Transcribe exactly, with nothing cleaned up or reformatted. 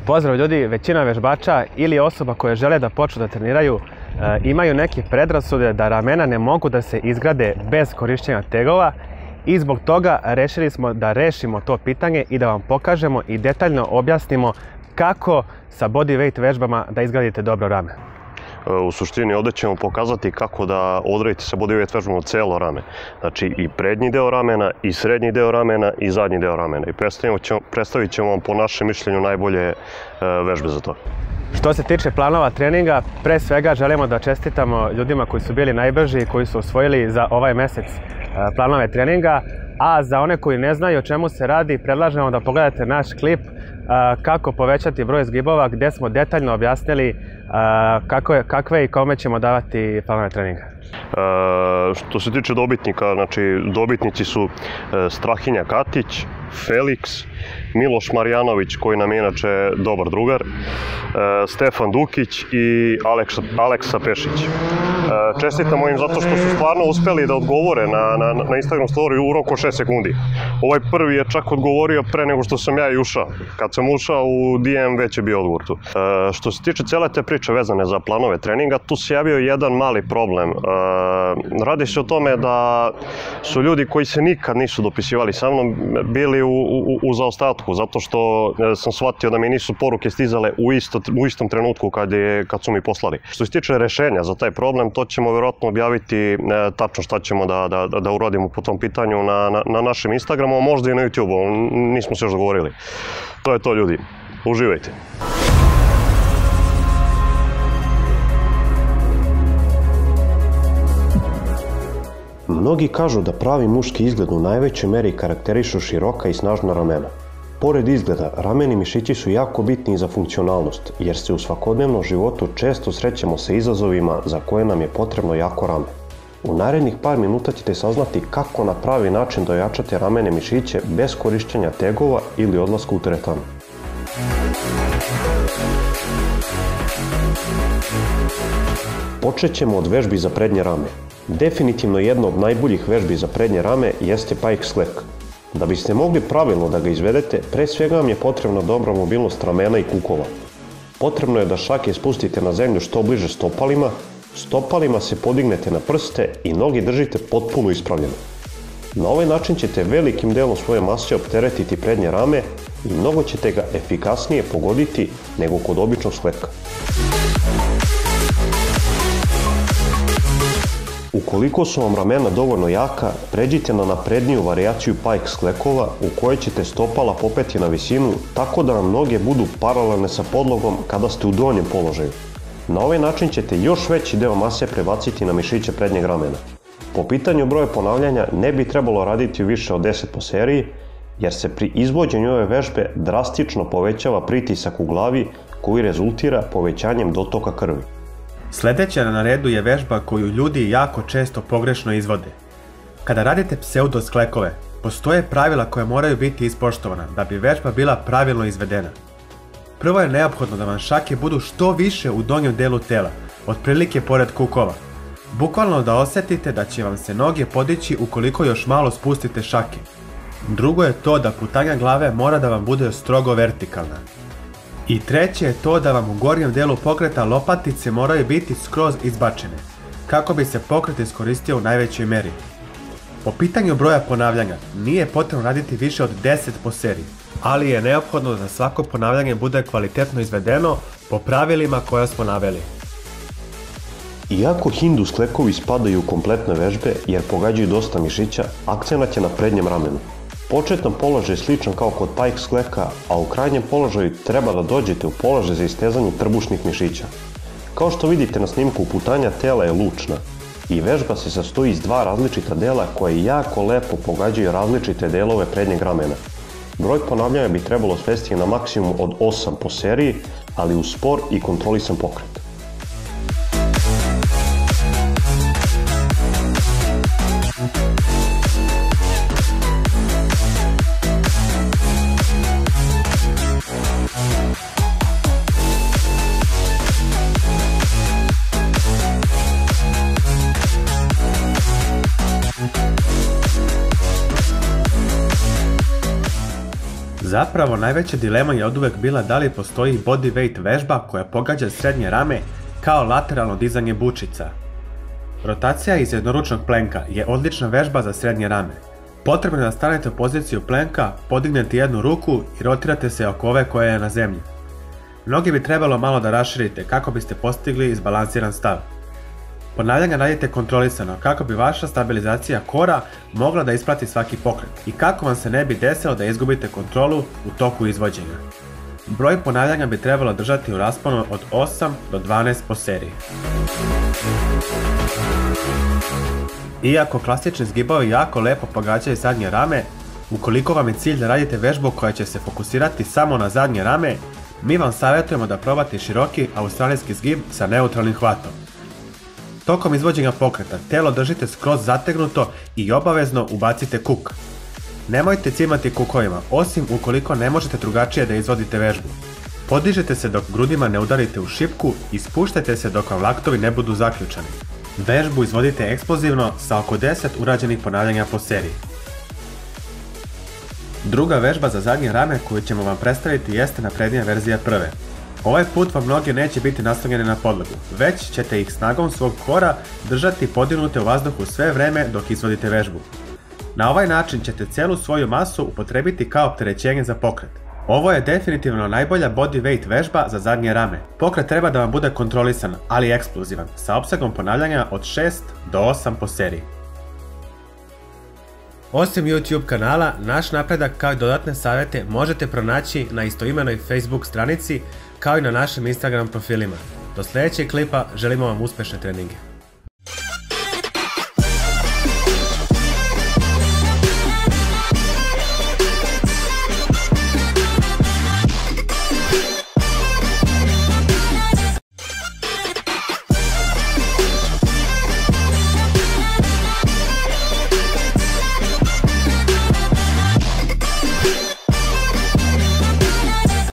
Pozdrav ljudi, većina vežbača ili osoba koje žele da počnu da treniraju e, imaju neke predrasude da ramena ne mogu da se izgrade bez korišćenja tegova i zbog toga rešili smo da rešimo to pitanje i da vam pokažemo i detaljno objasnimo kako sa bodyweight vežbama da izgradite dobro rame. U suštini ovdje ćemo pokazati kako da odradite sa bodyweight vežbama cijelo rame. Znači i prednji deo ramena, i srednji deo ramena, i zadnji deo ramena. I predstavit ćemo vam po našem mišljenju najbolje vežbe za to. Što se tiče planova treninga, pre svega želimo da čestitamo ljudima koji su bili najbrži i koji su osvojili za ovaj mesec planove treninga, a za one koji ne znaju o čemu se radi, predlažemo da pogledate naš klip kako povećati broj zgibova, gdje smo detaljno objasnili kakve i kome ćemo davati planove treninga. Što se tiče dobitnika, znači dobitnici su Strahinja Katić, Felix, Miloš Marjanović, koji nam je inače dobar drugar, Stefan Dukić i Aleksa Pešić. Čestitamo im zato što su stvarno uspeli da odgovore na Instagram story u roku šest sekundi. Ovaj prvi je čak odgovorio pre nego što sam ja i ušao. Kad sam ušao u D M već je bio odgovor tu. Što se tiče cele te priče vezane za planove treninga, tu se javio jedan mali problem. Radi se o tome da su ljudi koji se nikad nisu dopisivali sa mnom bili u zaostatku, zato što sam shvatio da mi nisu poruke stizale u istom trenutku kad su mi poslali. Što se tiče rešenja za taj problem, to ćemo vjerojatno objaviti tačno šta ćemo da uradimo po tom pitanju na našem Instagramu, a možda i na YouTube-u, nismo se još dogovorili. To je to, ljudi. Uživajte. Mnogi kažu da pravi muški izgled u najvećoj meri karakterišu široka i snažna ramena. Pored izgleda, rameni mišići su jako bitni za funkcionalnost, jer se u svakodnevnom životu često srećemo sa izazovima za koje nam je potrebno jako rame. U narednih par minuta ćete saznati kako na pravi način da ojačate ramene mišiće bez korišćenja tegova ili odlaska u teretanu. Počet ćemo od vežbi za prednje rame. Definitivno jedna od najboljih vežbi za prednje rame jeste pike slack. Da biste mogli pravilno da ga izvedete, pre svega vam je potrebna dobra mobilnost ramena i kukova. Potrebno je da šake spustite na zemlju što bliže stopalima, stopalima se podignete na prste i noge držite potpuno ispravljeno. Na ovaj način ćete velikim delom svoje mase opteretiti prednje rame i mnogo ćete ga efikasnije pogoditi nego kod običnog sleka. Ukoliko su vam ramena dovoljno jaka, pređite na napredniju varijaciju pike slackova u kojoj ćete stopala popeti na visinu tako da vam noge budu paralelne sa podlogom kada ste u donjem položaju. Na ovaj način ćete još veći deo mase prebaciti na mišiće prednjeg ramena. Po pitanju broja ponavljanja ne bi trebalo raditi više od deset po seriji, jer se pri izvođenju ove vežbe drastično povećava pritisak u glavi koji rezultira povećanjem dotoka krvi. Sljedeća na redu je vežba koju ljudi jako često pogrešno izvode. Kada radite pseudo sklekove, postoje pravila koja moraju biti ispoštovana da bi vežba bila pravilno izvedena. Prvo je neophodno da vam šake budu što više u donjem delu tela, otprilike pored kukova. Bukvalno da osjetite da će vam se noge podići ukoliko još malo spustite šake. Drugo je to da putanja glave mora da vam bude strogo vertikalna. I treće je to da vam u gornjem delu pokreta lopatice moraju biti skroz izbačene, kako bi se pokret iskoristio u najvećoj meri. Po pitanju broja ponavljanja, nije potrebno raditi više od deset po seriji, ali je neophodno da svako ponavljanje bude kvalitetno izvedeno po pravilima koja smo naveli. Iako hindu sklekovi spadaju u kompletne vežbe jer pogađaju dosta mišića, akcenat je na prednjem ramenu. Početan položaj je sličan kao kod pike slacka, a u krajnjem položaju treba da dođete u položaj za istezanje trbušnih mišića. Kao što vidite na snimku, putanja tela je lučna i vežba se sastoji iz dva različita dela koje jako lepo pogađaju različite delove prednjeg ramena. Broj ponavljanja bi trebalo svesti na maksimum od osam po seriji, ali uz spor i kontrolisan pokret. Zapravo, najveća dilema je oduvek bila da li postoji body weight vežba koja pogađa srednje rame kao lateralno dizanje bučica. Rotacija iz jednoručnog plenka je odlična vežba za srednje rame. Potrebno je da stanete u poziciju plenka, podignete jednu ruku i rotirate se oko ove koja je na zemlji. Noge bi trebalo malo da raširite kako biste postigli izbalansiran stav. Ponavljanja radite kontrolisano kako bi vaša stabilizacija kora mogla da isprati svaki pokret i kako vam se ne bi desilo da izgubite kontrolu u toku izvođenja. Broj ponavljanja bi trebalo držati u rasponu od osam do dvanaest po seriji. Iako klasični zgibovi jako lepo pogađaju zadnje rame, ukoliko vam je cilj da radite vežbu koja će se fokusirati samo na zadnje rame, mi vam savjetujemo da probate široki australijski zgib sa neutralnim hvatom. Tokom izvođenja pokreta telo držite skroz zategnuto i obavezno ubacite kuk. Nemojte cimati kukovima, osim ukoliko ne možete drugačije da izvodite vežbu. Podižete se dok grudima ne udarite u šipku i spuštajte se dok vam laktovi ne budu zaključani. Vežbu izvodite eksplozivno sa oko deset urađenih ponavljanja po seriji. Druga vežba za zadnje rame koju ćemo vam predstaviti jeste naprednija verzija prve. Ovaj put vam noge neće biti naslonjene na podlogu, već ćete ih snagom svog kora držati podignute u vazduhu sve vreme dok izvodite vežbu. Na ovaj način ćete celu svoju masu upotrebiti kao opterećenje za pokret. Ovo je definitivno najbolja body weight vežba za zadnje rame. Pokret treba da vam bude kontrolisan, ali eksplozivan, sa opsegom ponavljanja od šest do osam po seriji. Osim YouTube kanala, naš napredak kao i dodatne savjete možete pronaći na istoimenoj Facebook stranici kao i na našim Instagram profilima. Do sljedećeg klipa želimo vam uspješne treninge.